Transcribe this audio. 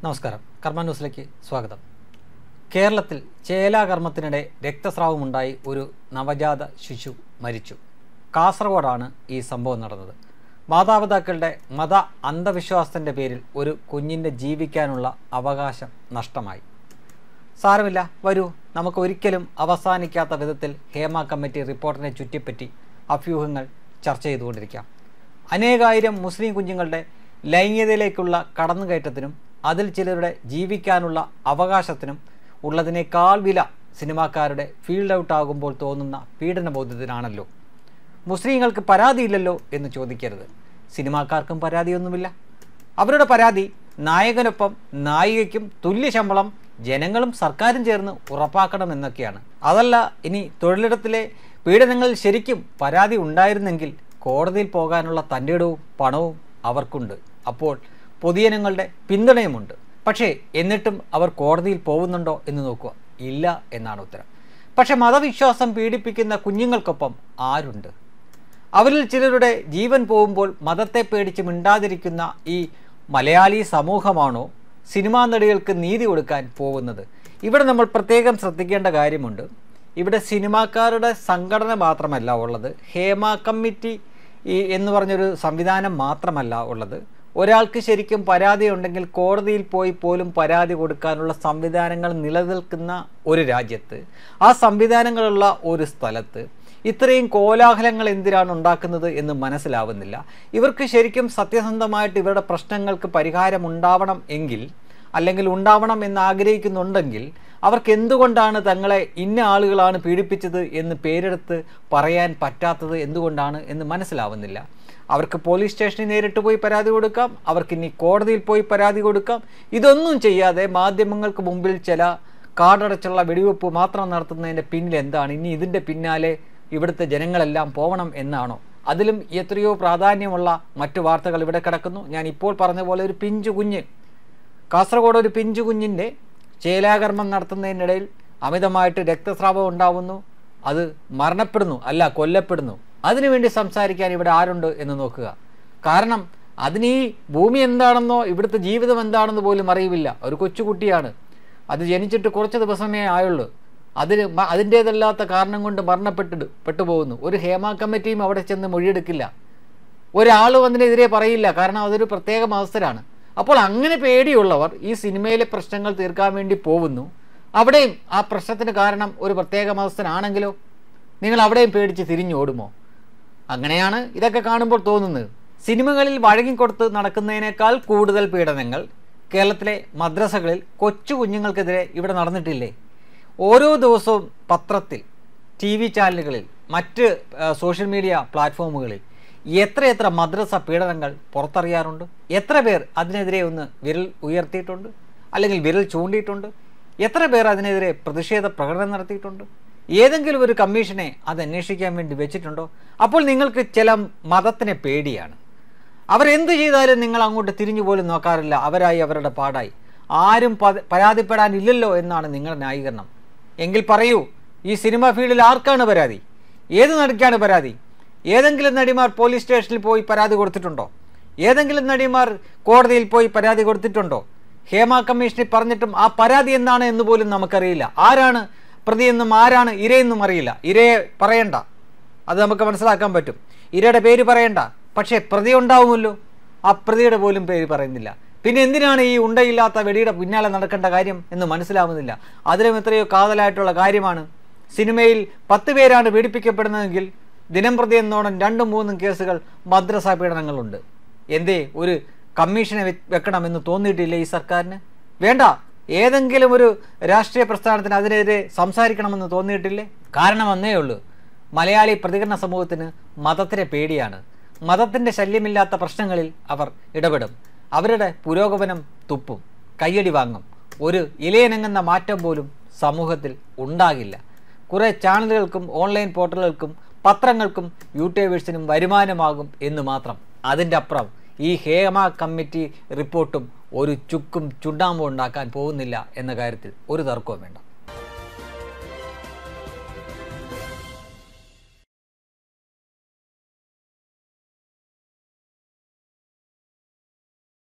നമസ്കാരം. കർമ്മ ന്യൂസിലേക്ക് സ്വാഗതം. കേരളത്തിൽ ചേലാകർമ്മത്തിനിടെ രക്തസ്രാവമുണ്ടായി ഒരു നവജാത ശിശു മരിച്ചു. കാസർഗോഡാണ് ഈ സംഭവം നടന്നത്. മാതാപിതാക്കളുടെ മത അന്ധവിശ്വാസത്തിൻ്റെ പേരിൽ ഒരു കുഞ്ഞിൻ്റെ ജീവിക്കാനുള്ള അവകാശം നഷ്ടമായി. സാരമില്ല, വരൂ, നമുക്ക് ഒരിക്കലും അവസാനിക്കാത്ത വിധത്തിൽ ഹേമ കമ്മിറ്റി റിപ്പോർട്ടിനെ ചുറ്റിപ്പറ്റി അഭ്യൂഹങ്ങൾ ചർച്ച ചെയ്തുകൊണ്ടിരിക്കാം. അനേകായിരം മുസ്ലിം കുഞ്ഞുങ്ങളുടെ ലൈംഗികതയിലേക്കുള്ള കടന്നുകയറ്റത്തിനും അതിൽ ചിലരുടെ ജീവിക്കാനുള്ള അവകാശത്തിനും ഉള്ളതിനേക്കാൾ വില സിനിമാക്കാരുടെ ഫീൽഡ് ഔട്ട് ആകുമ്പോൾ തോന്നുന്ന പീഡനബോധത്തിനാണല്ലോ. മുസ്ലിങ്ങൾക്ക് പരാതിയില്ലല്ലോ എന്ന് ചോദിക്കരുത്. സിനിമാക്കാർക്കും പരാതിയൊന്നുമില്ല. അവരുടെ പരാതി നായകനൊപ്പം നായികയ്ക്കും തുല്യ ശമ്പളം ജനങ്ങളും സർക്കാരും ചേർന്ന് ഉറപ്പാക്കണമെന്നൊക്കെയാണ്. അതല്ല, ഇനി തൊഴിലിടത്തിലെ പീഡനങ്ങളിൽ ശരിക്കും പരാതി ഉണ്ടായിരുന്നെങ്കിൽ കോടതിയിൽ പോകാനുള്ള തൻ്റെ ഇടവും പണവും അവർക്കുണ്ട്. അപ്പോൾ പൊതുജനങ്ങളുടെ പിന്തുണയുമുണ്ട്. പക്ഷേ എന്നിട്ടും അവർ കോടതിയിൽ പോകുന്നുണ്ടോ എന്ന് നോക്കുക. ഇല്ല എന്നാണ് ഉത്തരം. പക്ഷെ മതവിശ്വാസം പീഡിപ്പിക്കുന്ന കുഞ്ഞുങ്ങൾക്കൊപ്പം ആരുണ്ട്? അവരിൽ ചിലരുടെ ജീവൻ പോകുമ്പോൾ മതത്തെ പേടിച്ച് മിണ്ടാതിരിക്കുന്ന ഈ മലയാളി സമൂഹമാണോ സിനിമാ നടികൾക്ക് നീതി കൊടുക്കാൻ പോകുന്നത്? ഇവിടെ നമ്മൾ പ്രത്യേകം ശ്രദ്ധിക്കേണ്ട കാര്യമുണ്ട്. ഇവിടെ സിനിമാക്കാരുടെ സംഘടന മാത്രമല്ല ഉള്ളത്, ഹേമ കമ്മിറ്റി എന്ന് പറഞ്ഞൊരു സംവിധാനം മാത്രമല്ല ഉള്ളത്. ഒരാൾക്ക് ശരിക്കും പരാതി ഉണ്ടെങ്കിൽ കോടതിയിൽ പോയി പോലും പരാതി കൊടുക്കാനുള്ള സംവിധാനങ്ങൾ നിലനിൽക്കുന്ന ഒരു രാജ്യത്ത്, ആ സംവിധാനങ്ങളുള്ള ഒരു സ്ഥലത്ത് ഇത്രയും കോലാഹലങ്ങൾ എന്തിനാണ് ഉണ്ടാക്കുന്നത് എന്ന് മനസ്സിലാവുന്നില്ല. ഇവർക്ക് ശരിക്കും സത്യസന്ധമായിട്ട് ഇവരുടെ പ്രശ്നങ്ങൾക്ക് പരിഹാരം ഉണ്ടാവണം എങ്കിൽ, അല്ലെങ്കിൽ ഉണ്ടാവണം എന്ന് ആഗ്രഹിക്കുന്നുണ്ടെങ്കിൽ, അവർക്ക് എന്തുകൊണ്ടാണ് തങ്ങളെ ഇന്ന ആളുകളാണ് പീഡിപ്പിച്ചത് എന്ന് പേരെടുത്ത് പറയാൻ പറ്റാത്തത് എന്തുകൊണ്ടാണ് എന്ന് മനസ്സിലാവുന്നില്ല. അവർക്ക് പോലീസ് സ്റ്റേഷനിൽ നേരിട്ട് പോയി പരാതി കൊടുക്കാം, അവർക്കിനി കോടതിയിൽ പോയി പരാതി കൊടുക്കാം. ഇതൊന്നും ചെയ്യാതെ മാധ്യമങ്ങൾക്ക് മുമ്പിൽ ചില കാടടച്ചുള്ള വെടിവെപ്പ് മാത്രം നടത്തുന്നതിൻ്റെ പിന്നിൽ എന്താണ്? ഇനി ഇതിൻ്റെ പിന്നാലെ ഇവിടുത്തെ ജനങ്ങളെല്ലാം പോകണം എന്നാണോ? അതിലും എത്രയോ പ്രാധാന്യമുള്ള മറ്റു വാർത്തകൾ ഇവിടെ കിടക്കുന്നു. ഞാൻ ഇപ്പോൾ പറഞ്ഞ പോലെ ഒരു പിഞ്ചു കുഞ്ഞ്, കാസർഗോഡ് ഒരു പിഞ്ചു കുഞ്ഞിൻ്റെ ചേലാകർമ്മം നടത്തുന്നതിനിടയിൽ അമിതമായിട്ട് രക്തസ്രാവം ഉണ്ടാവുന്നു, അത് മരണപ്പെടുന്നു, അല്ല കൊല്ലപ്പെടുന്നു. അതിനുവേണ്ടി സംസാരിക്കാൻ ഇവിടെ ആരുണ്ട് എന്ന് നോക്കുക. കാരണം അതിന് ഈ ഭൂമി എന്താണെന്നോ ഇവിടുത്തെ ജീവിതം എന്താണെന്ന് പോലും അറിയില്ല. ഒരു കൊച്ചുകുട്ടിയാണ്, അത് ജനിച്ചിട്ട് കുറച്ച് ദിവസമേ ആയുള്ളൂ. അതിൻ്റേതല്ലാത്ത കാരണം കൊണ്ട് പെട്ടുപോകുന്നു. ഒരു ഹേമ കമ്മിറ്റിയും അവിടെ ചെന്ന് മൊഴിയെടുക്കില്ല, ഒരാളും അതിനെതിരെ പറയില്ല. കാരണം അതൊരു പ്രത്യേക അവസരമാണ്. അപ്പോൾ അങ്ങനെ പേടിയുള്ളവർ ഈ സിനിമയിലെ പ്രശ്നങ്ങൾ തീർക്കാൻ വേണ്ടി പോകുന്നു. അവിടെയും ആ പ്രശ്നത്തിന് കാരണം ഒരു പ്രത്യേക മതസ്ഥനാണെങ്കിലോ നിങ്ങൾ അവിടെയും പേടിച്ച് തിരിഞ്ഞോടുമോ? അങ്ങനെയാണ് ഇതൊക്കെ കാണുമ്പോൾ തോന്നുന്നത്. സിനിമകളിൽ വഴങ്ങിക്കൊടുത്ത് നടക്കുന്നതിനേക്കാൾ കൂടുതൽ പീഡനങ്ങൾ കേരളത്തിലെ മദ്രസകളിൽ കൊച്ചു കുഞ്ഞുങ്ങൾക്കെതിരെ ഇവിടെ നടന്നിട്ടില്ലേ? ഓരോ ദിവസവും പത്രത്തിൽ, TV ചാനലുകളിൽ, മറ്റ് സോഷ്യൽ മീഡിയ പ്ലാറ്റ്ഫോമുകളിൽ എത്രയെത്ര മദ്രസ പീഡനങ്ങൾ പുറത്തറിയാറുണ്ട്? എത്ര പേർ അതിനെതിരെ ഒന്ന് വിരൽ ഉയർത്തിയിട്ടുണ്ട്, അല്ലെങ്കിൽ വിരൽ ചൂണ്ടിയിട്ടുണ്ട്? എത്ര പേർ അതിനെതിരെ പ്രതിഷേധ പ്രകടനം നടത്തിയിട്ടുണ്ട്? ഏതെങ്കിലും ഒരു കമ്മീഷനെ അത് അന്വേഷിക്കാൻ വേണ്ടി വെച്ചിട്ടുണ്ടോ? അപ്പോൾ നിങ്ങൾക്ക് ചില മതത്തിനെ പേടിയാണ്. അവരെന്ത് ചെയ്താലും നിങ്ങൾ അങ്ങോട്ട് തിരിഞ്ഞു പോലും നോക്കാറില്ല. അവരായി അവരുടെ പാടായി, ആരും പരാതിപ്പെടാനില്ലല്ലോ എന്നാണ് നിങ്ങളുടെ ന്യായീകരണം. എങ്കിൽ പറയൂ, ഈ സിനിമ ഫീൽഡിൽ ആർക്കാണ് പരാതി? ഏത് നടിക്കാണ് പരാതി? ഏതെങ്കിലും നടിമാർ പോലീസ് സ്റ്റേഷനിൽ പോയി പരാതി കൊടുത്തിട്ടുണ്ടോ? ഏതെങ്കിലും നടിമാർ കോടതിയിൽ പോയി പരാതി കൊടുത്തിട്ടുണ്ടോ? ഹേമ കമ്മീഷനിൽ പറഞ്ഞിട്ടും ആ പരാതി എന്താണ് എന്ന് പോലും നമുക്കറിയില്ല. ആരാണ് പ്രതിയെന്നും ആരാണ് ഇരയെന്നും അറിയില്ല. ഇരയെ പറയണ്ട, അത് നമുക്ക് മനസ്സിലാക്കാൻ പറ്റും. ഇരയുടെ പേര് പറയണ്ട, പക്ഷേ പ്രതി ഉണ്ടാവുമല്ലോ, ആ പ്രതിയുടെ പോലും പേര് പറയുന്നില്ല. പിന്നെ എന്തിനാണ് ഈ ഉണ്ടയില്ലാത്ത വെടിയുടെ പിന്നാലെ നടക്കേണ്ട കാര്യം എന്ന് മനസ്സിലാവുന്നില്ല. അതിലും എത്രയോ കാതലായിട്ടുള്ള കാര്യമാണ്. സിനിമയിൽ 10 പേരാണ് പീഡിപ്പിക്കപ്പെടുന്നതെങ്കിൽ ദിനം പ്രതി എന്നോണം 2-3 കേസുകൾ മദ്രസ പീഡനങ്ങളുണ്ട്. എന്തേ ഒരു കമ്മീഷനെ വെക്കണമെന്ന് തോന്നിയിട്ടില്ലേ ഈ സർക്കാരിന്? വേണ്ട, ഏതെങ്കിലും ഒരു രാഷ്ട്രീയ പ്രസ്ഥാനത്തിന് അതിനെതിരെ സംസാരിക്കണമെന്ന് തോന്നിയിട്ടില്ലേ? കാരണം ഒന്നേ ഉള്ളൂ, മലയാളി പ്രതികരണ സമൂഹത്തിന് മതത്തിനെ പേടിയാണ്. മതത്തിൻ്റെ ശല്യമില്ലാത്ത പ്രശ്നങ്ങളിൽ അവർ ഇടപെടും. അവരുടെ പുരോഗമനം തുപ്പും, കയ്യടി വാങ്ങും. ഒരു ഇലയനങ്ങുന്ന മാറ്റം പോലും സമൂഹത്തിൽ ഉണ്ടാകില്ല. കുറേ ചാനലുകൾക്കും ഓൺലൈൻ പോർട്ടലുകൾക്കും പത്രങ്ങൾക്കും യൂട്യൂബേഴ്സിനും വരുമാനമാകും എന്ന് മാത്രം. അതിൻ്റെ അപ്പുറം ഈ ഹേമ കമ്മിറ്റി റിപ്പോർട്ടും ഒരു ചുക്കും ചുണ്ണാമ്പും ഉണ്ടാക്കാൻ പോകുന്നില്ല എന്ന കാര്യത്തിൽ ഒരു തർക്കവും വേണ്ട.